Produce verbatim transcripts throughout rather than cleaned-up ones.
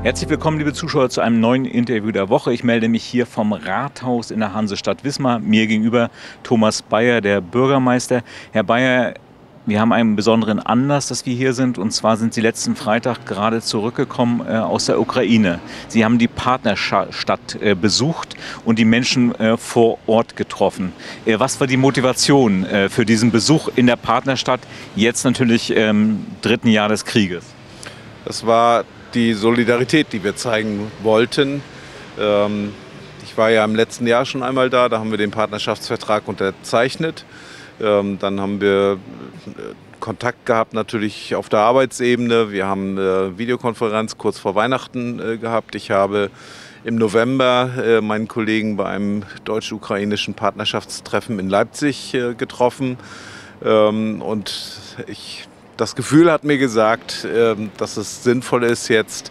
Herzlich willkommen, liebe Zuschauer, zu einem neuen Interview der Woche. Ich melde mich hier vom Rathaus in der Hansestadt Wismar. Mir gegenüber Thomas Bayer, der Bürgermeister. Herr Bayer, wir haben einen besonderen Anlass, dass wir hier sind. Und zwar sind Sie letzten Freitag gerade zurückgekommen äh, aus der Ukraine. Sie haben die Partnerstadt äh, besucht und die Menschen äh, vor Ort getroffen. Äh, was war die Motivation äh, für diesen Besuch in der Partnerstadt, jetzt natürlich im ähm, dritten Jahr des Krieges? Das war die Solidarität, die wir zeigen wollten. Ähm, ich war ja im letzten Jahr schon einmal da, da haben wir den Partnerschaftsvertrag unterzeichnet. Ähm, dann haben wir Kontakt gehabt natürlich auf der Arbeitsebene. Wir haben äh, Videokonferenz kurz vor Weihnachten äh, gehabt. Ich habe im November äh, meinen Kollegen bei einem deutsch-ukrainischen Partnerschaftstreffen in Leipzig äh, getroffen. Ähm, und ich Das Gefühl hat mir gesagt, dass es sinnvoll ist, jetzt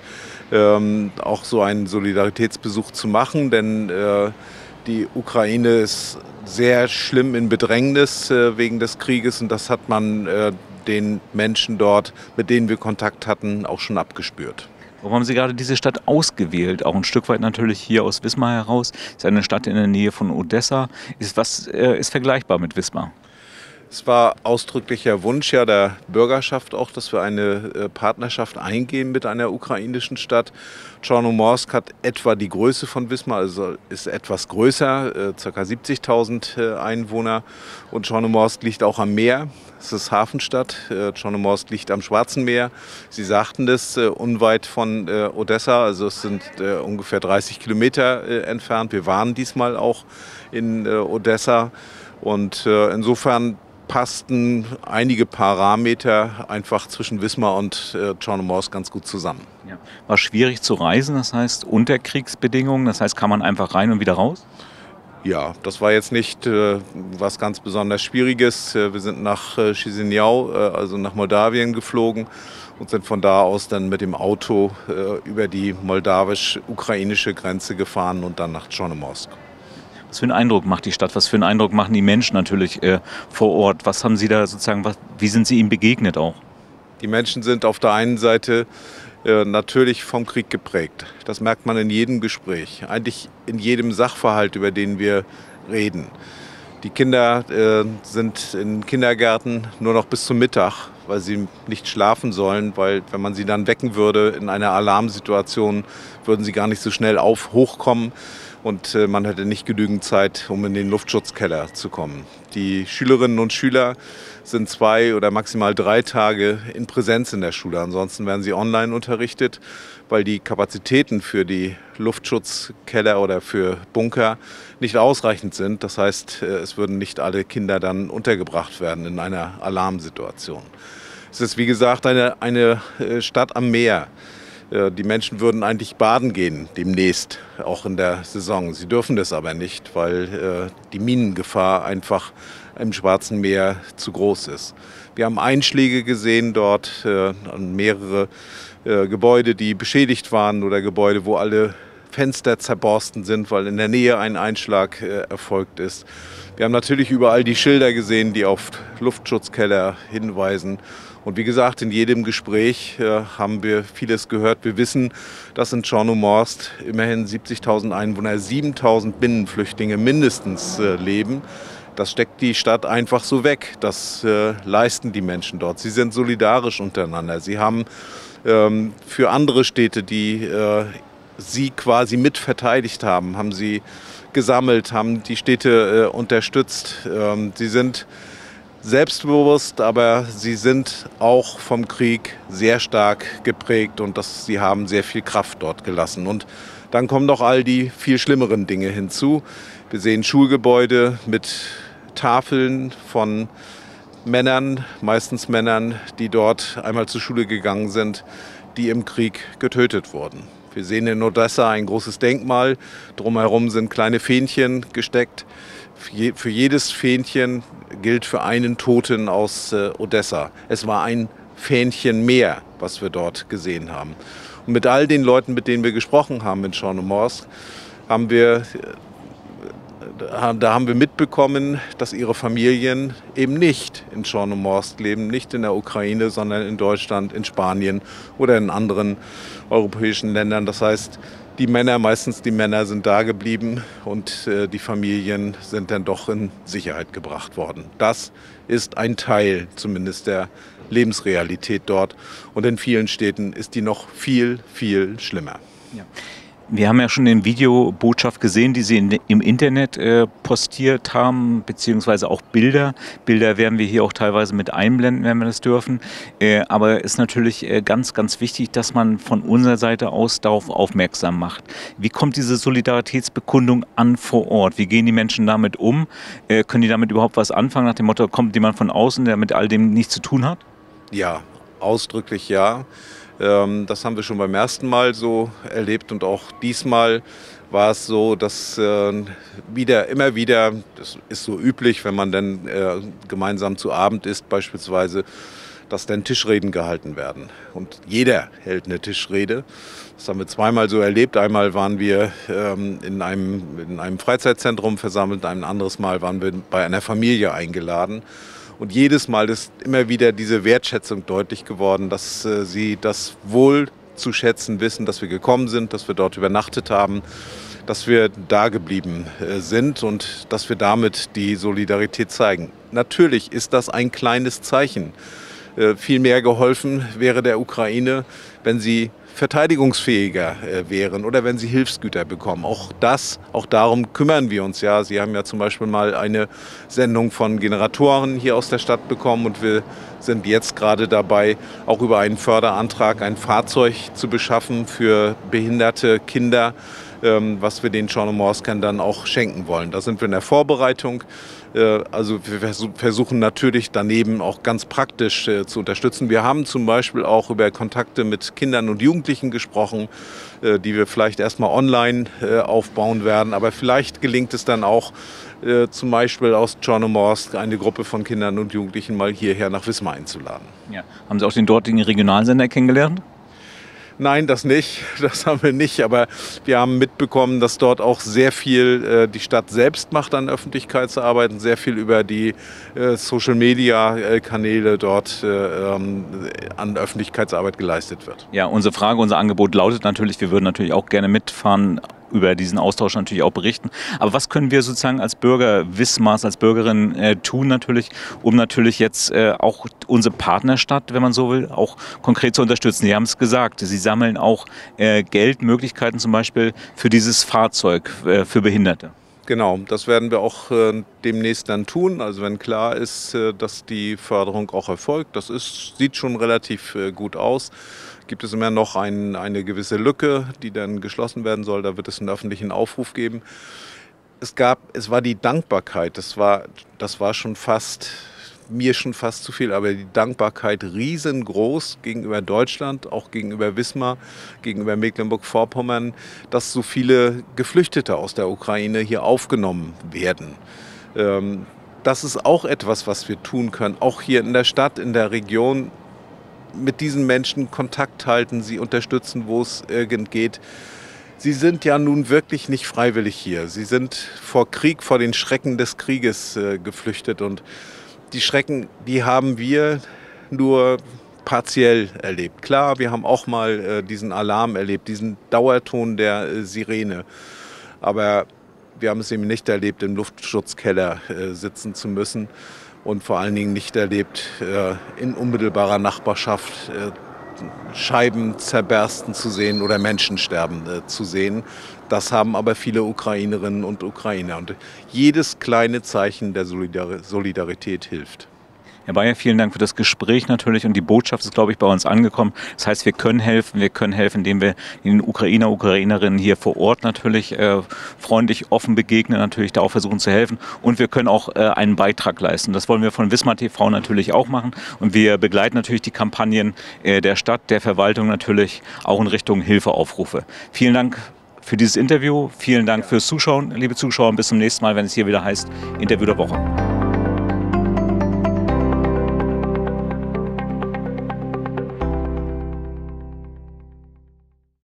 auch so einen Solidaritätsbesuch zu machen, denn die Ukraine ist sehr schlimm in Bedrängnis wegen des Krieges und das hat man den Menschen dort, mit denen wir Kontakt hatten, auch schon abgespürt. Warum haben Sie gerade diese Stadt ausgewählt? Auch ein Stück weit natürlich hier aus Wismar heraus. Es ist eine Stadt in der Nähe von Odessa. Ist, was ist vergleichbar mit Wismar? Es war ausdrücklicher Wunsch ja der Bürgerschaft auch, dass wir eine Partnerschaft eingehen mit einer ukrainischen Stadt. Tschornomorsk hat etwa die Größe von Wismar, also ist etwas größer, ca. siebzigtausend Einwohner. Und Tschornomorsk liegt auch am Meer. Es ist Hafenstadt. Tschornomorsk liegt am Schwarzen Meer. Sie sagten das, unweit von Odessa, also es sind ungefähr dreißig Kilometer entfernt. Wir waren diesmal auch in Odessa und insofern passten einige Parameter einfach zwischen Wismar und äh, Tschornomorsk ganz gut zusammen. Ja. War schwierig zu reisen, das heißt unter Kriegsbedingungen, das heißt kann man einfach rein und wieder raus? Ja, das war jetzt nicht äh, was ganz besonders Schwieriges. Wir sind nach äh, Chisinau, äh, also nach Moldawien geflogen und sind von da aus dann mit dem Auto äh, über die moldawisch-ukrainische Grenze gefahren und dann nach Tschornomorsk. Was für einen Eindruck macht die Stadt? Was für einen Eindruck machen die Menschen natürlich äh, vor Ort? Was haben Sie da sozusagen, was, wie sind Sie ihm begegnet auch? Die Menschen sind auf der einen Seite äh, natürlich vom Krieg geprägt. Das merkt man in jedem Gespräch, eigentlich in jedem Sachverhalt, über den wir reden. Die Kinder äh, sind in Kindergärten nur noch bis zum Mittag, weil sie nicht schlafen sollen, weil wenn man sie dann wecken würde in einer Alarmsituation, würden sie gar nicht so schnell auf hochkommen. Und man hätte nicht genügend Zeit, um in den Luftschutzkeller zu kommen. Die Schülerinnen und Schüler sind zwei oder maximal drei Tage in Präsenz in der Schule. Ansonsten werden sie online unterrichtet, weil die Kapazitäten für die Luftschutzkeller oder für Bunker nicht ausreichend sind. Das heißt, es würden nicht alle Kinder dann untergebracht werden in einer Alarmsituation. Es ist, wie gesagt, eine, eine Stadt am Meer. Die Menschen würden eigentlich baden gehen demnächst, auch in der Saison. Sie dürfen das aber nicht, weil äh, die Minengefahr einfach im Schwarzen Meer zu groß ist. Wir haben Einschläge gesehen dort, äh, an mehrere äh, Gebäude, die beschädigt waren oder Gebäude, wo alle Fenster zerborsten sind, weil in der Nähe ein Einschlag äh, erfolgt ist. Wir haben natürlich überall die Schilder gesehen, die auf Luftschutzkeller hinweisen. Und wie gesagt, in jedem Gespräch äh, haben wir vieles gehört. Wir wissen, dass in Tschornomorsk immerhin siebzigtausend Einwohner, siebentausend Binnenflüchtlinge mindestens äh, leben. Das steckt die Stadt einfach so weg. Das äh, leisten die Menschen dort. Sie sind solidarisch untereinander. Sie haben ähm, für andere Städte, die äh, sie quasi mit verteidigt haben, haben sie gesammelt, haben die Städte äh, unterstützt. Ähm, sie sind selbstbewusst, aber sie sind auch vom Krieg sehr stark geprägt und das, sie haben sehr viel Kraft dort gelassen. Und dann kommen noch all die viel schlimmeren Dinge hinzu. Wir sehen Schulgebäude mit Tafeln von Männern, meistens Männern, die dort einmal zur Schule gegangen sind, die im Krieg getötet wurden. Wir sehen in Odessa ein großes Denkmal, drumherum sind kleine Fähnchen gesteckt. Für jedes Fähnchen gilt für einen Toten aus Odessa. Es war ein Fähnchen mehr, was wir dort gesehen haben. Und mit all den Leuten, mit denen wir gesprochen haben in Tschornomorsk, haben wir da haben wir mitbekommen, dass ihre Familien eben nicht in Tschornomorsk leben, nicht in der Ukraine, sondern in Deutschland, in Spanien oder in anderen europäischen Ländern. Das heißt, die Männer, meistens die Männer sind da geblieben und äh, die Familien sind dann doch in Sicherheit gebracht worden. Das ist ein Teil zumindest der Lebensrealität dort. Und in vielen Städten ist die noch viel, viel schlimmer. Ja. Wir haben ja schon eine Videobotschaft gesehen, die Sie in, im Internet äh, postiert haben, beziehungsweise auch Bilder. Bilder werden wir hier auch teilweise mit einblenden, wenn wir das dürfen. Äh, aber es ist natürlich äh, ganz, ganz wichtig, dass man von unserer Seite aus darauf aufmerksam macht. Wie kommt diese Solidaritätsbekundung an vor Ort? Wie gehen die Menschen damit um? Äh, können die damit überhaupt was anfangen? Nach dem Motto, kommt jemand von außen, der mit all dem nichts zu tun hat? Ja, ausdrücklich ja. Das haben wir schon beim ersten Mal so erlebt und auch diesmal war es so, dass äh, wieder, immer wieder, das ist so üblich, wenn man dann äh, gemeinsam zu Abend isst beispielsweise, dass dann Tischreden gehalten werden. Und jeder hält eine Tischrede. Das haben wir zweimal so erlebt. Einmal waren wir ähm, in, einem, in einem Freizeitzentrum versammelt, ein anderes Mal waren wir bei einer Familie eingeladen. Und jedes Mal ist immer wieder diese Wertschätzung deutlich geworden, dass äh, sie das wohl zu schätzen wissen, dass wir gekommen sind, dass wir dort übernachtet haben, dass wir da geblieben äh, sind und dass wir damit die Solidarität zeigen. Natürlich ist das ein kleines Zeichen. Äh, viel mehr geholfen wäre der Ukraine, wenn sie verteidigungsfähiger äh, wären oder wenn sie Hilfsgüter bekommen. Auch das, auch darum kümmern wir uns ja. Sie haben ja zum Beispiel mal eine Sendung von Generatoren hier aus der Stadt bekommen und wir sind jetzt gerade dabei, auch über einen Förderantrag ein Fahrzeug zu beschaffen für behinderte Kinder, ähm, was wir den Tschornomorskern dann auch schenken wollen. Da sind wir in der Vorbereitung. Also wir versuchen natürlich daneben auch ganz praktisch äh, zu unterstützen. Wir haben zum Beispiel auch über Kontakte mit Kindern und Jugendlichen gesprochen, äh, die wir vielleicht erstmal online äh, aufbauen werden. Aber vielleicht gelingt es dann auch äh, zum Beispiel aus Tschornomorsk eine Gruppe von Kindern und Jugendlichen mal hierher nach Wismar einzuladen. Ja. Haben Sie auch den dortigen Regionalsender kennengelernt? Nein, das nicht. Das haben wir nicht. Aber wir haben mitbekommen, dass dort auch sehr viel äh, die Stadt selbst macht an Öffentlichkeitsarbeit und sehr viel über die äh, Social-Media-Kanäle dort äh, ähm, an Öffentlichkeitsarbeit geleistet wird. Ja, unsere Frage, unser Angebot lautet natürlich, wir würden natürlich auch gerne mitfahren, über diesen Austausch natürlich auch berichten. Aber was können wir sozusagen als Bürger Wismars, als Bürgerin äh, tun natürlich, um natürlich jetzt äh, auch unsere Partnerstadt, wenn man so will, auch konkret zu unterstützen? Sie haben es gesagt, Sie sammeln auch äh, Geld, Möglichkeiten zum Beispiel für dieses Fahrzeug äh, für Behinderte. Genau, das werden wir auch äh, demnächst dann tun. Also wenn klar ist, äh, dass die Förderung auch erfolgt, das ist, sieht schon relativ äh, gut aus. Gibt es immer noch ein, eine gewisse Lücke, die dann geschlossen werden soll. Da wird es einen öffentlichen Aufruf geben. Es gab, es war die Dankbarkeit, das war, das war schon fast, mir schon fast zu viel, aber die Dankbarkeit riesengroß gegenüber Deutschland, auch gegenüber Wismar, gegenüber Mecklenburg-Vorpommern, dass so viele Geflüchtete aus der Ukraine hier aufgenommen werden. Ähm, das ist auch etwas, was wir tun können, auch hier in der Stadt, in der Region. Mit diesen Menschen Kontakt halten, sie unterstützen, wo es irgend geht. Sie sind ja nun wirklich nicht freiwillig hier. Sie sind vor Krieg, vor den Schrecken des Krieges äh, geflüchtet. Und die Schrecken, die haben wir nur partiell erlebt. Klar, wir haben auch mal äh, diesen Alarm erlebt, diesen Dauerton der äh, Sirene. Aber wir haben es eben nicht erlebt, im Luftschutzkeller äh, sitzen zu müssen. Und vor allen Dingen nicht erlebt, in unmittelbarer Nachbarschaft Scheiben zerbersten zu sehen oder Menschen sterben zu sehen. Das haben aber viele Ukrainerinnen und Ukrainer. Und jedes kleine Zeichen der Solidarität hilft. Herr Bayer, vielen Dank für das Gespräch natürlich und die Botschaft ist, glaube ich, bei uns angekommen. Das heißt, wir können helfen, wir können helfen, indem wir den Ukrainer, Ukrainerinnen hier vor Ort natürlich äh, freundlich, offen begegnen, natürlich da auch versuchen zu helfen und wir können auch äh, einen Beitrag leisten. Das wollen wir von Wismar T V natürlich auch machen und wir begleiten natürlich die Kampagnen äh, der Stadt, der Verwaltung natürlich auch in Richtung Hilfeaufrufe. Vielen Dank für dieses Interview, vielen Dank fürs Zuschauen, liebe Zuschauer und bis zum nächsten Mal, wenn es hier wieder heißt Interview der Woche.